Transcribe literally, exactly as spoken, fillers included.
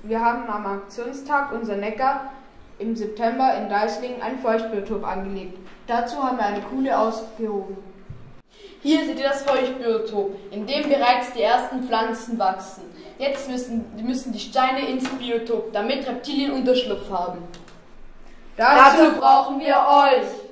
Wir haben am Aktionstag unser Neckar im September in Deislingen ein Feuchtbiotop angelegt. Dazu haben wir eine Kuhle ausgehoben. Hier seht ihr das Feuchtbiotop, in dem bereits die ersten Pflanzen wachsen. Jetzt müssen, müssen die Steine ins Biotop, damit Reptilien Unterschlupf haben. Dazu brauchen wir euch!